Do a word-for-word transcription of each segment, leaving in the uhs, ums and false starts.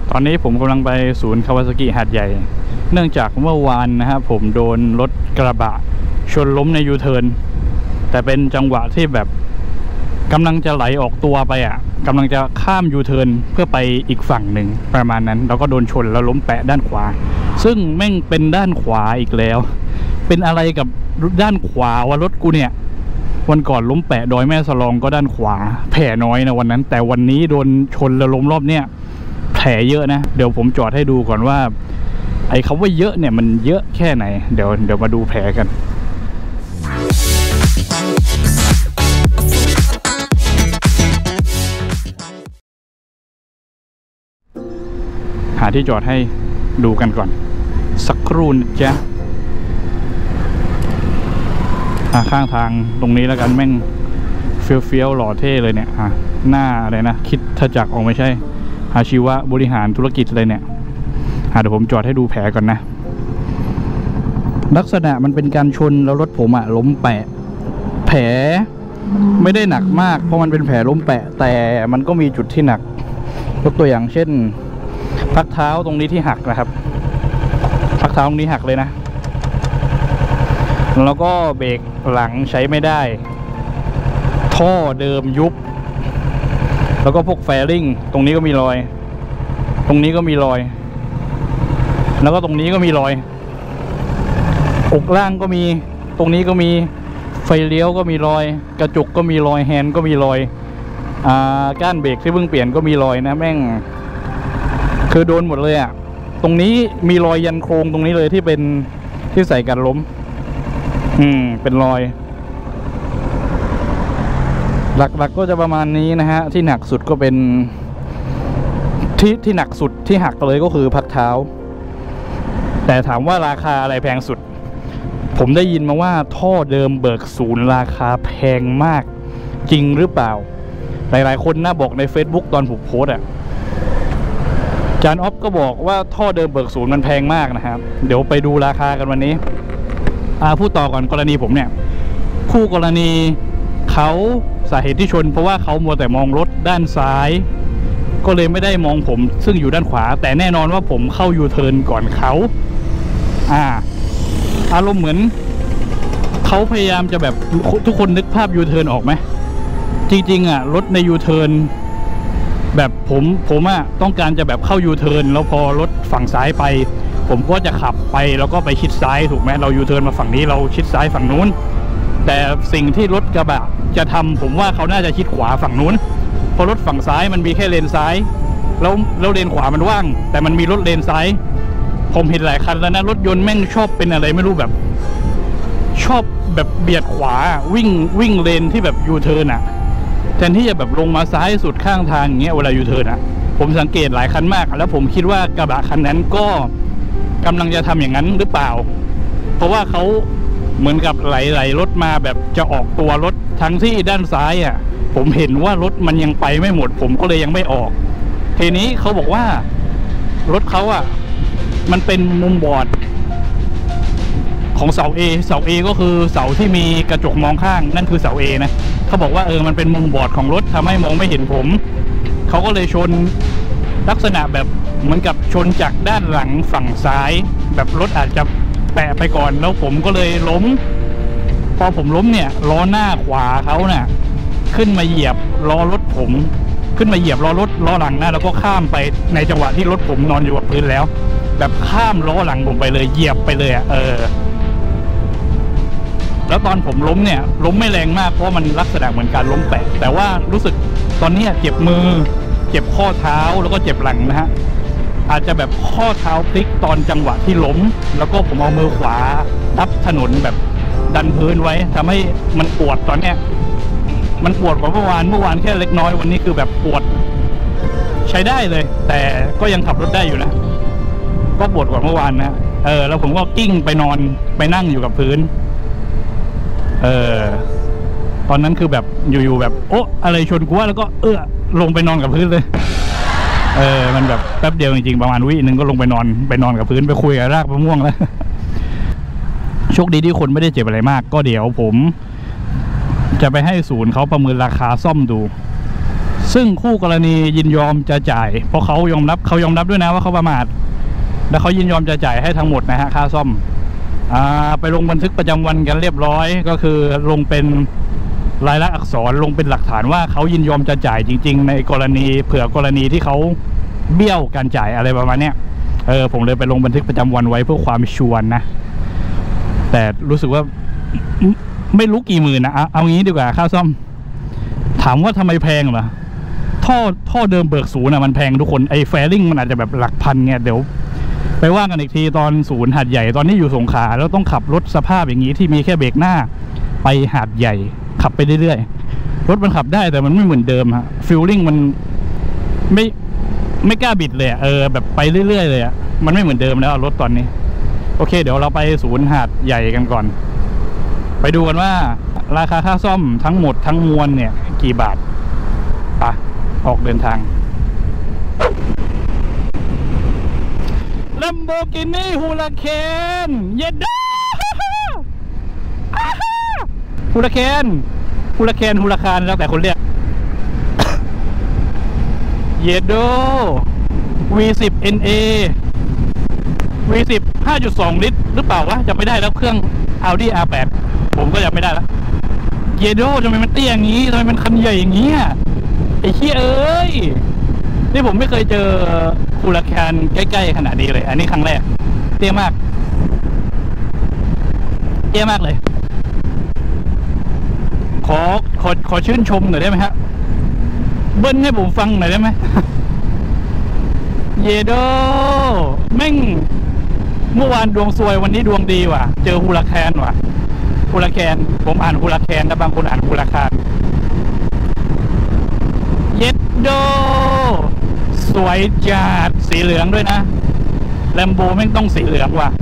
ตอนนี้ผมกำลังไปศูนย์คาวาซากิหาดใหญ่เนื่องจากเมื่อวานนะครับผมโดนรถกระบะชนล้มในยูเทิร์นแต่เป็นจังหวะที่แบบกำลังจะไหลออกตัวไปอ่ะกำลังจะข้ามยูเทิร์นเพื่อไปอีกฝั่งหนึ่งประมาณนั้นแล้วก็โดนชนแล้วล้มแปะด้านขวาซึ่งแม่งเป็นด้านขวาอีกแล้วเป็นอะไรกับด้านขวาวะรถกูเนี่ยวันก่อนล้มแปะดอยแม่สลองก็ด้านขวาแผลน้อยนะวันนั้นแต่วันนี้โดนชนแล้วล้มรอบเนี้ยแผลเยอะนะเดี๋ยวผมจอดให้ดูก่อนว่าไอ้คำว่าเยอะเนี่ยมันเยอะแค่ไหนเดี๋ยวเดี๋ยวมาดูแผลกันหาที่จอดให้ดูกันก่อนสักครู่นะจ๊ะข้างทางตรงนี้แล้วกันแม่งเฟี้ยวเฟี้ยวหล่อเท่เลยเนี่ยอ่ะหน้าอะไรนะคิดทจักรออกไม่ใช่อาชีวะบริหารธุรกิจเลยเนี่ยเดี๋ยวผมจอดให้ดูแผลก่อนนะลักษณะมันเป็นการชนแล้วรถผมอะล้มแปะแผลไม่ได้หนักมากเพราะมันเป็นแผลล้มแปะแต่มันก็มีจุดที่หนักยกตัวอย่างเช่นพักเท้าตรงนี้ที่หักนะครับพักเท้าตรงนี้หักเลยนะแล้วก็เบรกหลังใช้ไม่ได้ท่อเดิมยุบแล้วก็พวกแฟริงตรงนี้ก็มีรอยตรงนี้ก็มีรอยแล้วก็ตรงนี้ก็มีรอยอกล่างก็มีตรงนี้ก็มีไฟเลี้ยวก็มีรอยกระจกก็มีรอยแฮนด์ก็มีรอยอ่าก้านเบรกที่เพิ่งเปลี่ยนก็มีรอยนะแม่งคือโดนหมดเลยอ่ะตรงนี้มีรอยยันโครงตรงนี้เลยที่เป็นที่ใส่กันล้มอืมเป็นรอยหลักๆ ก, ก็จะประมาณนี้นะฮะที่หนักสุดก็เป็นที่ที่หนักสุดที่หักเลยก็คือพักเท้าแต่ถามว่าราคาอะไรแพงสุดผมได้ยินมาว่าท่อเดิมเบิกศูนย์ราคาแพงมากจริงหรือเปล่าหลายๆคนน่าบอกใน Facebook ตอนผมโพสอ่ะจานออฟก็บอกว่าท่อเดิมเบิกศูนย์มันแพงมากนะครับเดี๋ยวไปดูราคากันวันนี้อ่าพูดต่อก่อนกรณีผมเนี่ยคู่กรณีเขาสาเหตุที่ชนเพราะว่าเขามัวแต่มองรถด้านซ้ายก็เลยไม่ได้มองผมซึ่งอยู่ด้านขวาแต่แน่นอนว่าผมเข้ายูเทิร์นก่อนเขาอ่าอารมณ์เหมือนเขาพยายามจะแบบทุกคนนึกภาพยูเทิร์นออกไหมจริงๆอ่ะรถในยูเทิร์นแบบผมผมอ่ะต้องการจะแบบเข้ายูเทิร์นแล้วพอรถฝั่งซ้ายไปผมก็จะขับไปแล้วก็ไปชิดซ้ายถูกไหมเรายูเทิร์นมาฝั่งนี้เราชิดซ้ายฝั่งนู้นแต่สิ่งที่รถกระบะจะทำผมว่าเขาน่าจะชิดขวาฝั่งนู้นเพราะรถฝั่งซ้ายมันมีแค่เลนซ้ายแล้วแล้วเลนขวามันว่างแต่มันมีรถเลนซ้ายผมเห็นหลายคันแล้วนะรถยนต์แม่งชอบเป็นอะไรไม่รู้แบบชอบแบบเบียดขวาวิ่งวิ่งเลนที่แบบยูเทิร์นอ่ะแทนที่จะแบบลงมาซ้ายสุดข้างทางอย่างเงี้ยเวลายูเทิร์นอ่ะผมสังเกตหลายคันมากแล้วผมคิดว่ากระบะคันนั้นก็กำลังจะทำอย่างนั้นหรือเปล่าเพราะว่าเขาเหมือนกับไหลๆรถมาแบบจะออกตัวรถทั้งที่ด้านซ้ายอ่ะผมเห็นว่ารถมันยังไปไม่หมดผมก็เลยยังไม่ออกทีนี้เขาบอกว่ารถเขาอ่ะมันเป็นมุมบอดของเสา A เสา A ก็คือเสาที่มีกระจกมองข้างนั่นคือเสา A นะเขาบอกว่าเออมันเป็นมุมบอดของรถทำให้มองไม่เห็นผมเขาก็เลยชนลักษณะแบบเหมือนกับชนจากด้านหลังฝั่งซ้ายแบบรถอาจจะแปะไปก่อนแล้วผมก็เลยล้มพอผมล้มเนี่ยล้อหน้าขวาเขาเนี่ยขึ้นมาเหยียบล้อรถผมขึ้นมาเหยียบล้อรถล้อหลังนะแล้วก็ข้ามไปในจังหวะที่รถผมนอนอยู่กับพื้นแล้วแบบข้ามล้อหลังผมไปเลยเหยียบไปเลยอ่ะเออแล้วตอนผมล้มเนี่ยล้มไม่แรงมากเพราะมันลักษณะเหมือนการล้มแปะแต่ว่ารู้สึกตอนนี้เจ็บมือเจ็บข้อเท้าแล้วก็เจ็บหลังนะฮะอาจจะแบบข้อเท้าพลิกตอนจังหวะที่ล้มแล้วก็ผมเอามือขวาทับถนนแบบดันพื้นไว้ทำให้มันปวดตอนเนี้ยมันปวดกว่าเมื่อวานเมื่อวานแค่เล็กน้อยวันนี้คือแบบปวดใช้ได้เลยแต่ก็ยังขับรถได้อยู่นะก็ปวดกว่าเมื่อวานนะเออแล้วผมก็กิ้งไปนอนไปนั่งอยู่กับพื้นเออตอนนั้นคือแบบอยู่ๆแบบโอ๊ะอะไรชนกูว่าแล้วก็เออลงไปนอนกับพื้นเลยเออมันแบบแป๊บเดียวจริงๆประมาณวินึงก็ลงไปนอนไปนอนกับพื้นไปคุยกับรากมะม่วงแล้วโชคดีที่คนไม่ได้เจ็บอะไรมากก็เดี๋ยวผมจะไปให้ศูนย์เขาประเมินราคาซ่อมดูซึ่งคู่กรณียินยอมจะจ่ายเพราะเขายอมรับเขายอมรับด้วยนะว่าเขาประมาทและเขายินยอมจะจ่ายให้ทั้งหมดนะฮะค่าซ่อมอ่าไปลงบันทึกประจำวันกันเรียบร้อยก็คือลงเป็นลายลักษณ์อักษรลงเป็นหลักฐานว่าเขายินยอมจะจ่ายจริงๆในกรณีเผื่อกรณีที่เขาเบี้ยวการจ่ายอะไรประมาณเนี้ยเออผมเลยไปลงบันทึกประจำวันไว้เพื่อความชัวร์นะแต่รู้สึกว่าไม่รู้กี่หมื่นนะเอางี้ดีกว่าค่าซ่อมถามว่าทำไมแพงเหรอท่อท่อเดิมเบิกศูนย์นะมันแพงทุกคนไอ้แฟริ่งมันอาจจะแบบหลักพันเงี้ยเดี๋ยวไปว่ากันอีกทีตอนศูนย์หาดใหญ่ตอนนี้อยู่สงขลาแล้วต้องขับรถสภาพอย่างนี้ที่มีแค่เบรกหน้าไปหาดใหญ่ขับไปเรื่อยๆรถมันขับได้แต่มันไม่เหมือนเดิมฮะฟิลลิ่งมันไม่ไม่กล้าบิดเลยเออแบบไปเรื่อยๆเลยอ่ะมันไม่เหมือนเดิมแล้วรถตอนนี้โอเคเดี๋ยวเราไปศูนย์หาดใหญ่กันก่อนไปดูกันว่าราคาค่าซ่อมทั้งหมดทั้งมวลเนี่ยกี่บาทปะออกเดินทาง Lamborghini Huracan เย็ดด้าฮูราแคนฮูราแคนฮูราคานแล้วแต่คนเรียก เยดโด วี สิบ เอ็น เอ วี สิบ ห้าจุดสอง ลิตรหรือเปล่าวะจำไม่ได้แล้วเครื่อง Audi อาร์ แปด ผมก็จำไม่ได้แล้วเยโดทำไมมันเตี้ยอย่างนี้ทำไมมันคันใหญ่อย่างนี้ไอ้เหี้ยเอ้ยนี่ผมไม่เคยเจอฮูราแคนใกล้ๆขนาดนี้เลยอันนี้ครั้งแรกเตี้ยมากเตี้ยมากเลยขอขอขอชื่นชมหน่อยได้ไหมฮะเบิ้ลให้ผมฟังหน่อยได้ไหม เยโดแม่งเมื่อวานดวงซวยวันนี้ดวงดีว่ะเจอฮูราแคนว่ะฮูราแคนผมอ่านฮูราแคนแต่บางคนอ่านฮูราคานเยโดสวยจัดสีเหลืองด้วยนะแลมโบแม่งต้องสีเหลืองว่ะ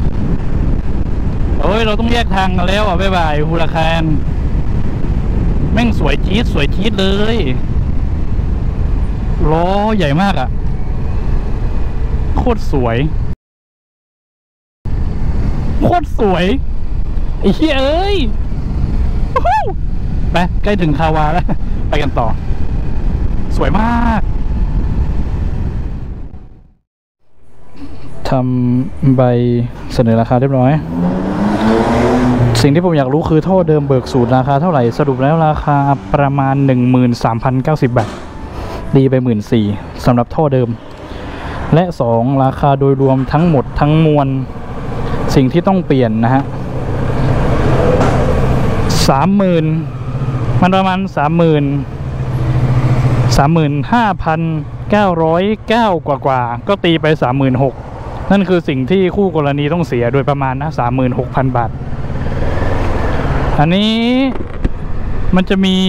โอ้ยเราต้องแยกทางกันแล้วอ่ะบ๊ายบายฮูราแคนแม่งสวยจี๊ดสวยจี๊ดเลยล้อใหญ่มากอ่ะโคตรสวยโคตรสวยไอ้เหี้ยเอ้ยไปใกล้ถึงคาวาแล้วไปกันต่อสวยมากทำใบเสนอราคาเรียบร้อยสิ่งที่ผมอยากรู้คือท่อเดิมเบิกสูตรราคาเท่าไหร่สรุปแล้วราคาประมาณ หนึ่งหมื่นสามพันเก้าสิบ บาทดีไป หนึ่งหมื่นสี่พัน สำหรับท่อเดิมและสองราคาโดยรวมทั้งหมดทั้งมวลสิ่งที่ต้องเปลี่ยนนะฮะสามหมื่นมันประมาณสามหมื่นสามหมื่นห้าพันเก้าร้อยเก้ากว่ากว่าก็ตีไปสามหมื่นหกนั่นคือสิ่งที่คู่กรณีต้องเสียโดยประมาณนะสามหมื่นหกพันบาทอันนี้มันจะมี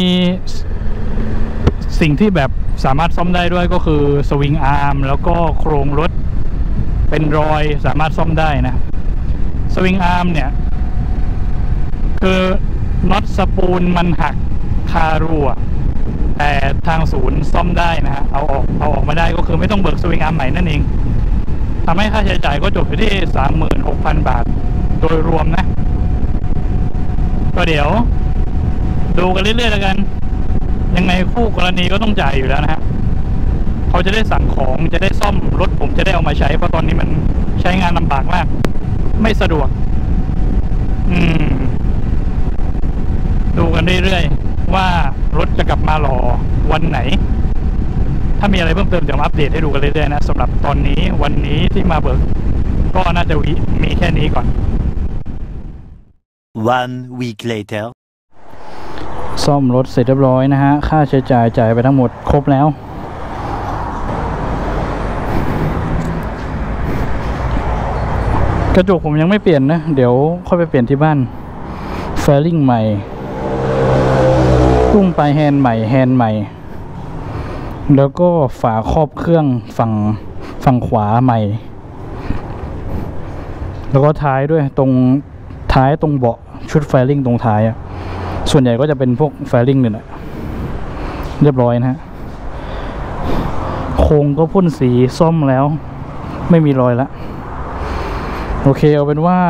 สิ่งที่แบบสามารถซ่อมได้ด้วยก็คือสวิงอาร์มแล้วก็โครงรถเป็นรอยสามารถซ่อมได้นะสวิงอาร์มเนี่ยคือน็อตสปูลมันหักคารูแต่ทางศูนย์ซ่อมได้นะฮะเอาออกเอาออกมาได้ก็คือไม่ต้องเบิกสวิงอาร์มใหม่นั่นเองทำให้ค่าใช้จ่ายก็จบอยู่ที่ สามหมื่นหกพัน บาทโดยรวมนะก็เดี๋ยวดูกันเรื่อยๆแล้วกันยังไงคู่กรณีก็ต้องจ่ายอยู่แล้วนะฮะเขาจะได้สั่งของจะได้ซ่อมรถผมจะได้เอามาใช้เพราะตอนนี้มันใช้งานลำบากมากไม่สะดวกอืมดูกันเรื่อยๆว่ารถจะกลับมาหล่อวันไหนถ้ามีอะไรเพิ่มเติมเดี๋ยวมาอัปเดตให้ดูกันเรื่อยๆนะสำหรับตอนนี้วันนี้ที่มาเบิกก็น่าจะมีแค่นี้ก่อน One week later ซ่อมรถเสร็จเรียบร้อยนะฮะค่าใช้จ่ายจ่ายไปทั้งหมดครบแล้วกระจกผมยังไม่เปลี่ยนนะเดี๋ยวค่อยไปเปลี่ยนที่บ้านแฟริ่งใหม่ตุ้งปลายแฮนด์ใหม่แฮนด์ใหม่แล้วก็ฝาครอบเครื่องฝั่งฝั่งขวาใหม่แล้วก็ท้ายด้วยตรงท้ายตรงเบาะชุดแฟริ่งตรงท้ายอะส่วนใหญ่ก็จะเป็นพวกแฟริ่งเนี่ยแหละเรียบร้อยนะฮะโครงก็พ่นสีซ่อมแล้วไม่มีรอยละโอเคเอาเป็นว่า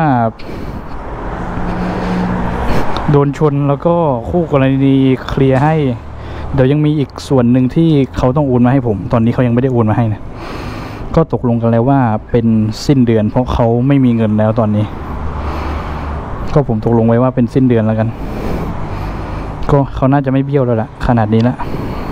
โดนชนแล้วก็คู่กรณีเคลียร์ให้เดี๋ยวยังมีอีกส่วนหนึ่งที่เขาต้องโอนมาให้ผมตอนนี้เขายังไม่ได้โอนมาให้นะก็ตกลงกันแล้วว่าเป็นสิ้นเดือนเพราะเขาไม่มีเงินแล้วตอนนี้ก็ผมตกลงไว้ว่าเป็นสิ้นเดือนแล้วกันก็เขาน่าจะไม่เบี้ยวแล้วล่ะขนาดนี้ละ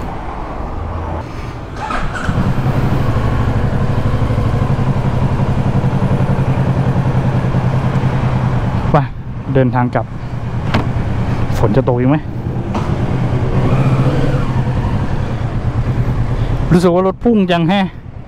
ไปเดินทางกลับฝนจะตกอีกไหมรู้สึกว่ารถพุ่งจังแฮะ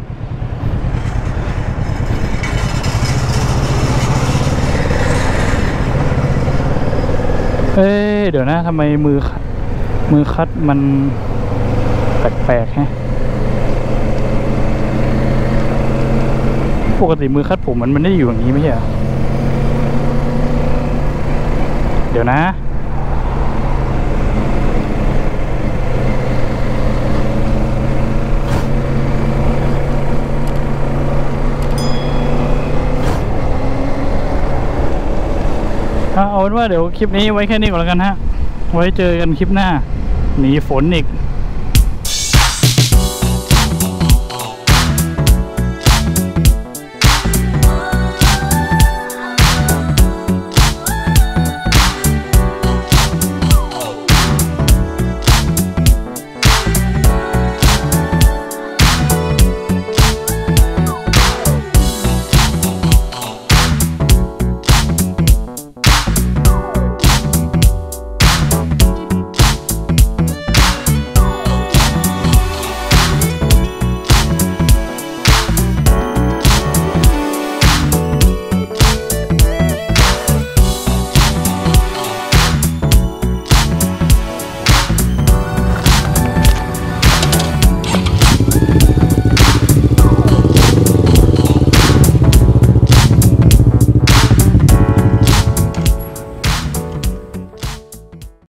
เอ้ยเดี๋ยวนะทำไมมือมือคัดมันแปลกๆฮะปกติมือคัดผมมันมันไม่ได้อยู่อย่างนี้ไม่ใช่เหรอเดี๋ยวนะเอาเป็นว่าเดี๋ยวคลิปนี้ไว้แค่นี้ก่อนแล้วกันฮะไว้เจอกันคลิปหน้าหนีฝนอีก